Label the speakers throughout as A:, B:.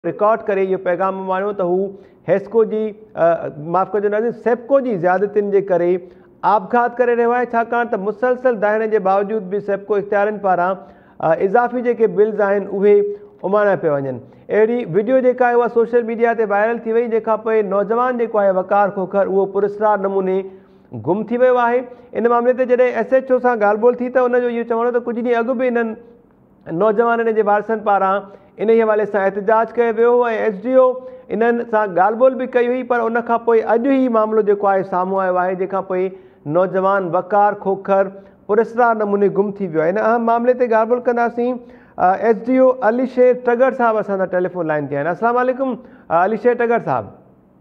A: Record करे इहो पैगाम माण्हू त हू हेस्को जी माफ़ कजो नाज़रीन सेप्को जी ज़्यादतियुनि जे करे आपघात करे रहियो आहे छाकाणि त मुसलसल दाहिणे जे बावजूद बि सेप्को इख़्तियारनि पारां इज़ाफ़ी जेके बिल्स आहिनि उहे उमाणा पिया वञनि। अहिड़ी वीडियो जेका आहे उहा सोशल मीडिया ते वायरल थी वई, जंहिंखां पोइ नौजवान जेको आहे वकार खोखर उहो पुरस्कार नमूने गुम थी वियो आहे। इन मामले ते जॾहिं SHO सां ॻाल्हि ॿोल थी त उनजो इहो चवणो त कुझु ॾींहं अॻु बि इन्हनि नौजवाननि जे वारसनि पारां इन हवाले सां एहतजाज कयो वियो ऐं SDO इन्हनि सां ॻाल्हि ॿोल बि कई हुई, पर उनखां पोइ अॼु ई मामिलो जेको आहे साम्हूं आयो आहे, जंहिंखां पोइ नौजवान वकार खोखर पुरस्कार नमूने गुम थी वियो आहे। इन अहम मामले ते ॻाल्हि ॿोल कंदासीं। SDO अलीशेर टगर साहब असां सां टेलीफोन लाइन ते आहिनि। अस्सलाम वालेकुम अलीशेर टगर साहब।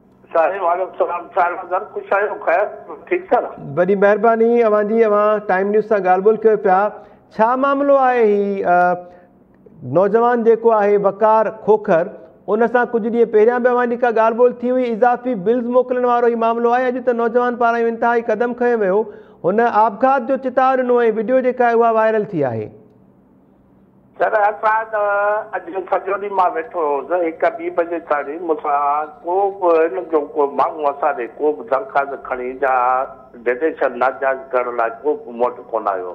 A: वॾी महिरबानी अवांजी, अवां टाइम न्यूज़ सां ॻाल्हि ॿोल कयो पिया। छा मामिलो आहे ही नौजवान जेको आहे वकार खोखर, उन सां कुझु ॾींहं पहिरियां बि अवांजी का ॻाल्हि ॿोल थी हुई, इज़ाफ़ी बिल्स मोकिलण वारो ही मामिलो आहे। अॼु त नौजवान पारां इंतिहाई क़दम खयो वियो, हुन आपघात जो चितार ॾिनो ऐं वीडियो जेका आहे उहा वायरल थी आहे।
B: सर असां त अॼु सॼो ॾींहुं मां वेठो हुउसि, 1-2 बजे ताईं मूंसां को बि हिन जो को माण्हू असां ॾे को बि दरख़्वास्त खणी जा डिटेशन नाजाइज़ करण लाइ को बि मूं वटि कोन आयो।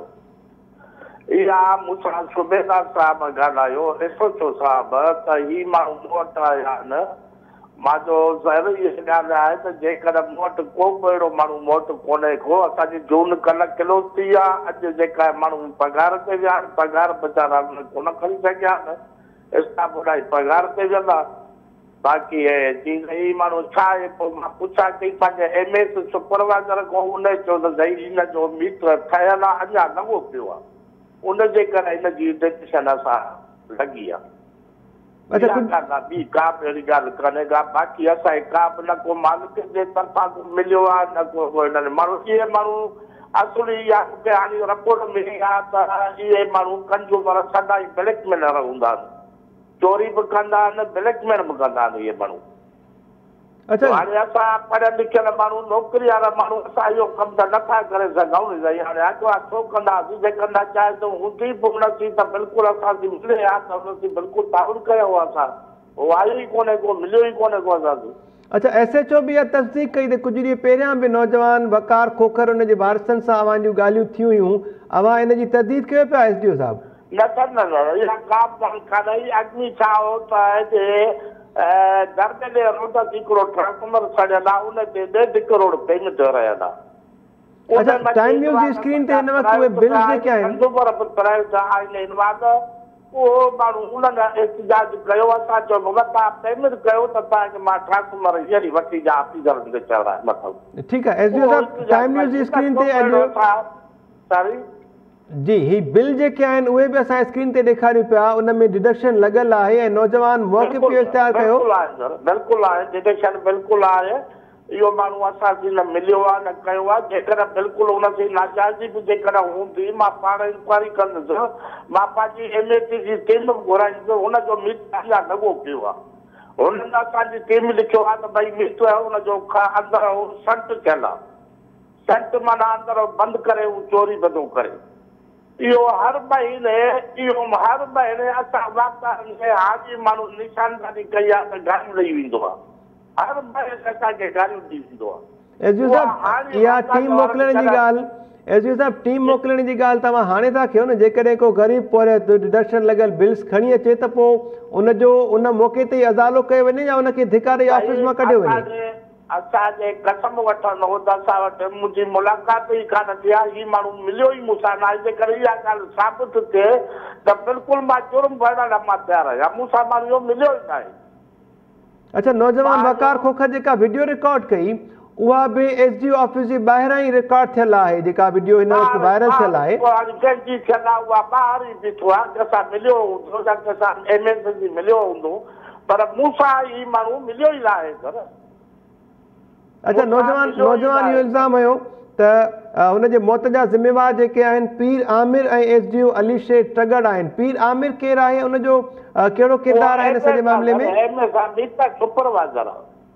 B: इहा मूंसां सूबेदार साहब ॻाल्हायो, SHO साहब त ही माण्हू मूं वटि आया आहिनि। मुंहिंजो ज़ाहिर इहा ॻाल्हि आहे त जेकर मूं वटि को बि अहिड़ो माण्हू मूं वटि कोन्हे को, असांजी जून कल्ह क्लोज़ थी आहे। अॼु जेका माण्हू पघार ते विया आहिनि, पघार वीचारा कोन खणी सघिया आहिनि, स्टाफ ॿुधाई पघार ते वेंदा। बाक़ी ही माण्हू छा आहे, पोइ मां पुछां कई पंहिंजे MS सुपरवाइज़र खां, उन चयो त भई हिन जो मीटर ठहियलु आहे, अञा नवो पियो आहे, उनजे करे हिनजी डिटेशन असां लॻी आहे। ॿी का बि अहिड़ी ॻाल्हि कोन्हे का। बाक़ी असांखे का बि न को मालिक जे तरफ़ां मिलियो आहे, न को हिननि माण्हू। इहे माण्हू असुली इहा मूंखे हाणे रिपोर्ट मिली आहे त इहे माण्हू कंज्यूमर सदाईं ब्लैकमेलर हूंदा आहिनि, चोरी बि कंदा आहिनि, ब्लैकमेल बि कंदा आहिनि इहे माण्हू। हाणे असां पढ़ियल लिखियल माण्हू, नौकिरी वारा माण्हू, असां इहो कमु त नथा करे सघूं न साईं। हाणे अॻियां छो कंदासीं, जेकर न चाहे त हूंदी बि हुनसी त बिल्कुलु असांखे मिले हा त हुनसी बिल्कुलु ताउन कयो असां, उहो आयो ई कोन्हे को, मिलियो ई कोन्हे को असांखे।
A: अच्छा, SHO बि इहा तस्दीक कई त कुझु ॾींहं पहिरियां बि नौजवान वकार खोखर उन जे वारसनि सां अवां जूं ॻाल्हियूं थियूं हुयूं, अवां इन जी तस्दीक कयो पिया SDO साहब?
B: न, इहा का बि कान्हे। अॻु छा हो त दर्द रोड ते हिकिड़ो ट्रांसफॉर्मर सड़ियल आहे, उन ते 1.5 करोड़ पेमेंट रहियल आहे।
A: अच्छा, टाइम न्यूज़ जी स्क्रीन ते हिन वक़्तु उहे बिल्स जेके आहिनि
B: उहो माण्हू उन्हनि एहतजाज कयो। असां चयो बाबा तव्हां पेमेंट कयो त तव्हांखे मां ट्रांसफॉर्मर हींअर ई वठी जा ऑफिसरनि खे चवणा मथां।
A: ठीकु आहे SDO साहब, टाइम न्यूज़ जी स्क्रीन ते
B: सॉरी
A: जी ही बिल जेके आहिनि उहे बि असां स्क्रीन ते ॾेखारियूं पिया, उन में डिडक्शन लॻल आहे ऐं नौजवान मौक़े ते इख़्तियार कयो।
B: बिल्कुलु आहे, डिडक्शन बिल्कुलु आहे। इहो माण्हू असांखे न मिलियो आहे, न कयो आहे। जेकर बिल्कुलु हुनजी नाजाइज़ी बि जेकर हूंदी, मां पाण इंक्वायरी कंदुसि, मां पंहिंजी MAT जी टीम बि घुराईंदुसि। हुनजो मीटर अञा लॻो पियो आहे। हुननि असांजी टीम लिखियो आहे त भई मीटर हुनजो अंदरि संट थियल आहे, संट माना अंदरि बंदि करे चोरी बंदो करे। इहो हर महीने असां वापारनि खे हाज़िर माण्हू निशानदारी कई आहे त गारियूं ॾेई वेंदो आहे, हर महीने असांखे गारियूं ॾेई वेंदो आहे।
A: SDO साहब, इहा टीम मोकिलण जी ॻाल्हि, SDO साहब टीम मोकिलण जी ॻाल्हि तव्हां हाणे था कयो न। जेकॾहिं को ग़रीब पोरहित डिडक्शन लॻल बिल्स खणी अचे त पोइ उनजो उन मौक़े ते ई अज़ालो कयो वञे या उनखे धिकारे ऑफिस मां कढियो वञे?
B: असांजे कसम वठंदो हो त असां वटि मुंहिंजी मुलाक़ात ई कान थी आहे। ही माण्हू मिलियो ई मूंसां न आहे। जेकर इहा ॻाल्हि साबित थिए त बिल्कुलु मां जुर्म भरण लाइ मां तयारु आहियां। मूंसां माण्हू इहो मिलियो ई न आहे।
A: अच्छा, नौजवान वकार खोखर जेका वीडियो रिकॉर्ड कई उहा बि SDO ऑफिस जे ॿाहिरां ई रिकॉर्ड थियल आहे, जेका वीडियो हिन वक़्तु वायरल थियल आहे।
B: कंहिंजी थियल आहे उहा ॿाहिरि ई बीठो आहे, कंहिंसां मिलियो हूंदो या कंहिंसां MS जी मिलियो हूंदो, पर मूंसां ही माण्हू मिलियो ई न आहे सर।
A: अच्छा, नौजवान इहो इल्ज़ाम हुयो त हुनजे मौत जा ज़िम्मेवार जेके आहिनि पीर आमिर ऐं SDO अलीशेर टगर आहिनि। पीर आमिर केरु आहे, हुनजो कहिड़ो किरदारु आहे हिन सॼे मामले में?
B: सुपरवाइज़र।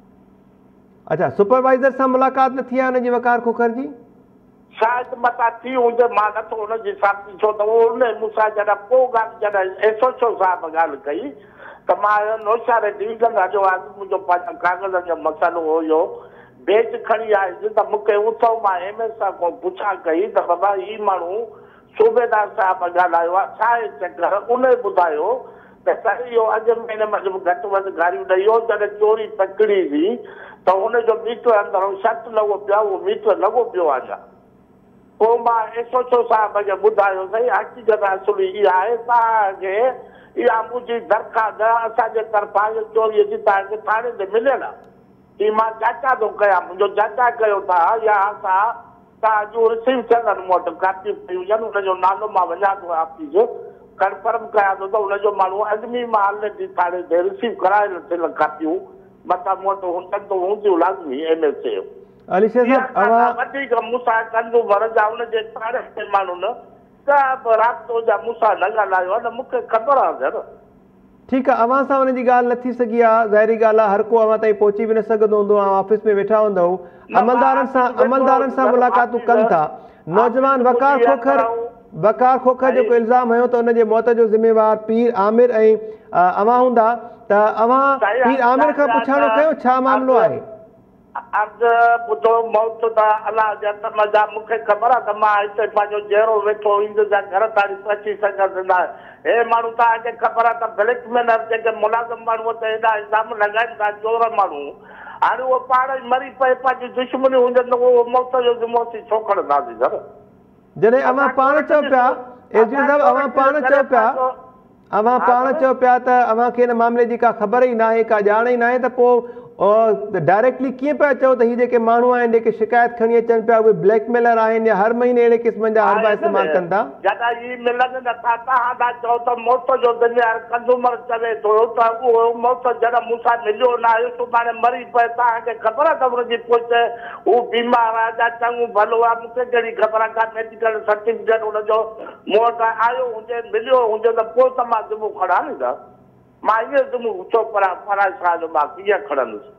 A: अच्छा, सुपरवाइज़र सां मुलाक़ात न थी आहे हुनजी वकार खोखर जी?
B: शायदि मथां थी हुजे, मां नथो हुनजी साथी छो त उहो मूंसां जॾहिं पोइ ॻाल्हि जॾहिं SHO साहिब ॻाल्हि कई त मां नौशारे डिवीज़न जो मुंहिंजो पंहिंजो कागज़ जो मसइलो हुयो बेच खणी आयुसि त मूंखे उथो मां MS सां को पुछा कई त बाबा ही माण्हू सूबेदार साहिब ॻाल्हायो आहे छा आहे चकर उन ॿुधायो त साईं इहो अॻु महीने में घटि वधि गारियूं ॾेई वियो जॾहिं चोरी पकड़ी हुई त हुनजो मीटर अंदरि शर्त लॻो पियो आहे उहो मीटर लॻो पियो आहे अञा पोइ मां SHO साहिब खे ॿुधायो साईं हक़ीक़त असुली इहा आहे तव्हांखे इहा मुंहिंजी दरख़्वास्त असांजे तरफ़ां चोरीअ जी तव्हांखे थाणे ते मिलियल आहे ही मां जांचा थो कयां मुंहिंजो जांचा कयो था या असां तव्हांजो रिसीव थियल मूं वटि कापियूं पयूं आहिनि हुनजो नालो मां वञा थो ऑफिस कंफर्म कयां थो त हुनजो माण्हू अॻिमी माल जी थाणे ते रिसीव कराए थियल कापियूं मथां मूं वटि हुजनि त हूंदियूं लाज़मी MS चयो वधीक मूंसां कंज़्यूमर जा हुनजे थाणे ते माण्हू न का बि राब्तो जा मूंसां न ॻाल्हायो आहे न मूंखे ख़बर आहे सर
A: ठीकु आहे अवां सां हुनजी ॻाल्हि नथी सघी आहे ज़ाहिरी ॻाल्हि आहे हर को अवां ताईं पहुची बि न सघंदो हूंदो ऑफिस में वेठा हूंदव अमलदारनि सां मुलाक़ातूं कनि था नौजवान वकार खोखर जेको इल्ज़ाम हुयो त हुनजे मौत जो ज़िम्मेवार पीर आमिर ऐं अवां हूंदा त अवां पीर आमिर खां पुछाणो कयो छा मामिलो आहे
B: अॻु ॿुधो मौत त अलाह जा तमजा मूंखे ख़बर आहे त मां हिते पंहिंजो जहिड़ो वेठो ईंदुसि घर ताईं पहुची सघंदुसि न हे माण्हू तव्हांखे ख़बर आहे त ब्लैकमेलर जेके मुलाज़िम माण्हू ते हेॾा इल्ज़ाम लॻाइनि था चोर माण्हू हाणे उहो पाण ई मरी पए पंहिंजी दुश्मनी हुजनि त उहो मौत जो ज़िम्मो छो खणंदासीं सर जॾहिं
A: अवां पाण चओ पिया एसडीओ साहिब अवां पाण चओ पिया त अवांखे हिन मामले जी का ख़बर ई नाहे का ॼाण ई नाहे त पोइ डायरेक्टली कीअं पिया चओ त हीअ जेके माण्हू आहिनि जेके शिकायत खणी अचनि पिया उहे ब्लैकमेलर आहिनि या हर महीने अहिड़े क़िस्मनि जा हरबा इस्तेमालु कनि था
B: जॾहिं ही मिलनि नथा तव्हां था चओ त मौत जो ज़िम्मेवार कंज़्यूमर चवे थो त उहो मौत जॾहिं मूंसां मिलियो न आहे सुभाणे मरी पए तव्हांखे ख़बर आहे त हुनजी पोच हू बीमार आहे या चङो भलो आहे मूंखे कहिड़ी ख़बर आहे का मेडिकल सर्टिफिकेट हुनजो मूं वटि आयो हुजे मिलियो हुजे त पोइ त मां ज़िम्मो खणां नी त मां इहो ज़िम्मो छो फराज़ खां जो मां कीअं खणंदुसि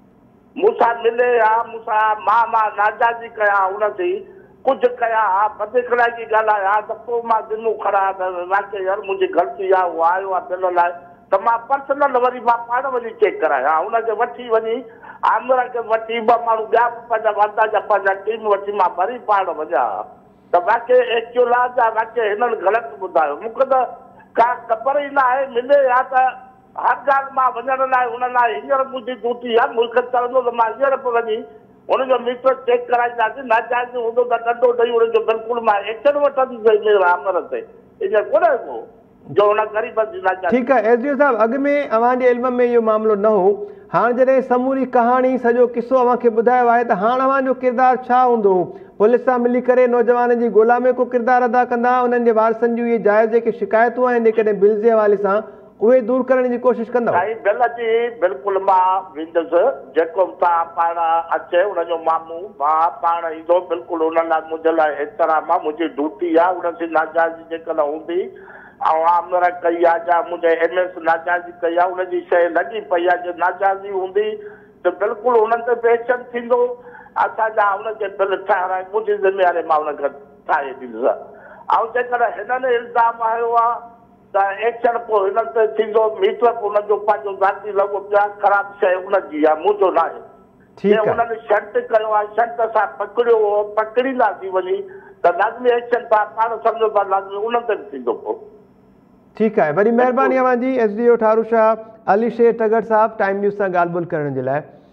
B: मूंसां मिले हा मूंसां मां नाजाइज़ी कयां हुनजी कुझु कयां हा बदिखड़ा जी ॻाल्हायां त पोइ मां ज़िम्मो खणां त वाक़ई यार मुंहिंजी ग़लती आहे उहो आयो आहे बिल लाइ त मां पर्सनल वरी मां पाण वञी चेक करायां हुनखे वठी वञी आमिर खे वठी ॿ माण्हू ॿिया पंहिंजा वांदा जा पंहिंजा टीम वठी मां वरी पाण वञा त वाक़ई एक्चुअल आहे या वाक़ई हिननि ग़लति ॿुधायो मूंखे त का ख़बर ई न आहे मिले या त हर ॻाल्हि मां वञण लाइ हुन लाइ हींअर मुंहिंजी ड्यूटी आहे मुल्क चवंदो त मां हींअर पियो वञी हुनजो मीटर चेक कराईंदासीं नाजाइज़ हूंदो त ॾंडो ॾेई हुनजो बिल्कुलु मां एक्शन वठंदुसि आमिर ते हींअर कोन्हे को जो हुन ग़रीब जी नाजाइज़
A: ठीकु आहे एसडीओ साहिब अॻु में अव्हांजे इल्म में इहो मामिलो न हो हाणे जॾहिं समूरी कहाणी सॼो किसो अव्हांखे ॿुधायो आहे त हाणे अव्हांजो किरदारु छा हूंदो पुलिस सां मिली करे नौजवाननि जी ॻोल्हा में को किरदारु अदा कंदा उन्हनि जे वारसनि जूं इहे जाइज़ जेके शिकायतूं आहिनि जेकॾहिं बिल जे हवाले सां उहे दूर करण जी कोशिशि कंदा
B: साईं बिल जी बिल्कुलु मां वेंदुसि जेको तव्हां पाण अचे हुनजो मामूं मां पाण ईंदो बिल्कुलु हुन लाइ मुंहिंजे लाइ एतिराम आहे मुंहिंजी ड्यूटी आहे हुनजी नाजाइज़ी जेकॾहिं हूंदी ऐं आमिर कई आहे या मुंहिंजे MS नाजाइज़ी कई आहे हुनजी शइ लॻी पई आहे जे नाजाइज़ी हूंदी त बिल्कुलु हुननि ते बि एक्शन थींदो असांजा हुनखे बिल ठाहिराए मुंहिंजी ज़िम्मेवारी मां हुनखे ठाहे ॾींदुसि ऐं जेकॾहिं हिननि इल्ज़ाम आयो आहे त एक्शन पोइ हिननि ते थींदो मीटर पोइ हुनजो पंहिंजो ज़ाती लॻो पियो आहे ख़राबु शइ हुनजी आहे मुंहिंजो न आहे हुननि शर्ट कयो आहे शर्ट सां पकड़ियो हो पकड़ींदासीं वञी त लाज़मी एक्शन तव्हां पाण सम्झो था लाज़मी उन्हनि ते बि थींदो पोइ
A: ठीकु आहे वरी महिरबानी अव्हांजी SDO ठारू शाह अली शेर टगर साहिब टाइम न्यूज़ सां ॻाल्हि ॿोल करण जे लाइ